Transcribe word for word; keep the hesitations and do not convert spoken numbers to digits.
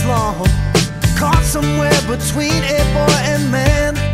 long, caught somewhere between a boy and man.